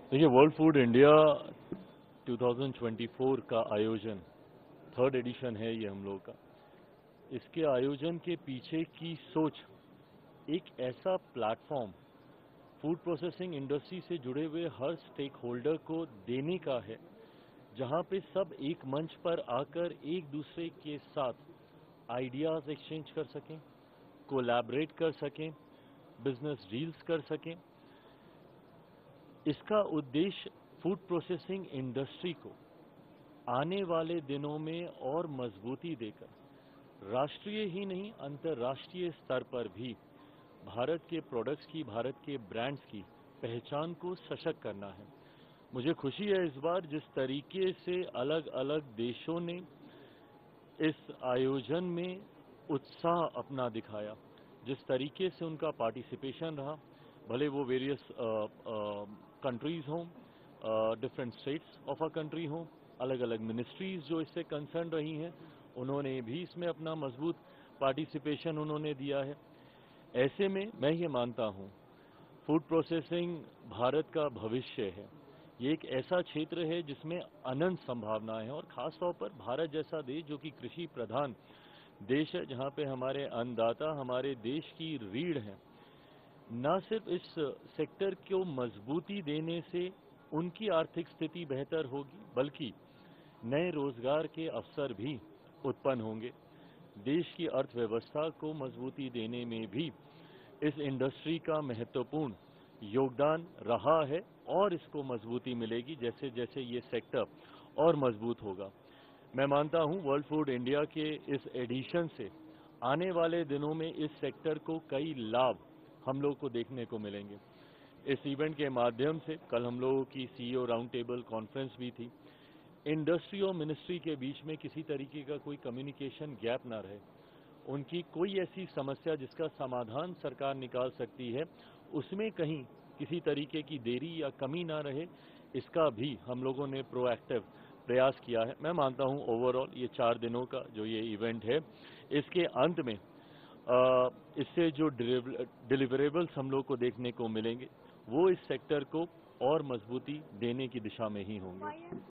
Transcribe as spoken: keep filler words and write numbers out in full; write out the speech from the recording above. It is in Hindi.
देखिए, वर्ल्ड फूड इंडिया दो हज़ार चौबीस का आयोजन थर्ड एडिशन है ये हम लोग का। इसके आयोजन के पीछे की सोच एक ऐसा प्लेटफॉर्म फूड प्रोसेसिंग इंडस्ट्री से जुड़े हुए हर स्टेक होल्डर को देने का है, जहां पे सब एक मंच पर आकर एक दूसरे के साथ आइडियाज एक्सचेंज कर सकें, कोलैबोरेट कर सकें, बिजनेस डील्स कर सकें। इसका उद्देश्य फूड प्रोसेसिंग इंडस्ट्री को आने वाले दिनों में और मजबूती देकर राष्ट्रीय ही नहीं अंतर्राष्ट्रीय स्तर पर भी भारत के प्रोडक्ट्स की, भारत के ब्रांड्स की पहचान को सशक्त करना है। मुझे खुशी है इस बार जिस तरीके से अलग अलग देशों ने इस आयोजन में उत्साह अपना दिखाया, जिस तरीके से उनका पार्टिसिपेशन रहा, भले वो वेरियस कंट्रीज हों, different states of a country हों, अलग अलग मिनिस्ट्रीज जो इससे कंसर्न रही हैं, उन्होंने भी इसमें अपना मजबूत पार्टिसिपेशन उन्होंने दिया है। ऐसे में मैं ये मानता हूँ फूड प्रोसेसिंग भारत का भविष्य है। ये एक ऐसा क्षेत्र है जिसमें अनंत संभावनाएं हैं, और खासतौर पर भारत जैसा देश जो कि कृषि प्रधान देश है, जहां पे हमारे अन्नदाता हमारे देश की रीढ़ है। न सिर्फ इस सेक्टर को मजबूती देने से उनकी आर्थिक स्थिति बेहतर होगी, बल्कि नए रोजगार के अवसर भी उत्पन्न होंगे। देश की अर्थव्यवस्था को मजबूती देने में भी इस इंडस्ट्री का महत्वपूर्ण योगदान रहा है, और इसको मजबूती मिलेगी जैसे जैसे ये सेक्टर और मजबूत होगा। मैं मानता हूं वर्ल्ड फूड इंडिया के इस एडिशन से आने वाले दिनों में इस सेक्टर को कई लाभ हम लोग को देखने को मिलेंगे। इस इवेंट के माध्यम से कल हम लोगों की सीईओ राउंड टेबल कॉन्फ्रेंस भी थी। इंडस्ट्री और मिनिस्ट्री के बीच में किसी तरीके का कोई कम्युनिकेशन गैप ना रहे, उनकी कोई ऐसी समस्या जिसका समाधान सरकार निकाल सकती है उसमें कहीं किसी तरीके की देरी या कमी ना रहे, इसका भी हम लोगों ने प्रोएक्टिव प्रयास किया है। मैं मानता हूं ओवरऑल ये चार दिनों का जो ये इवेंट है, इसके अंत में आ, इससे जो डिलीवरेबल्स हम लोग को देखने को मिलेंगे वो इस सेक्टर को और मजबूती देने की दिशा में ही होंगे।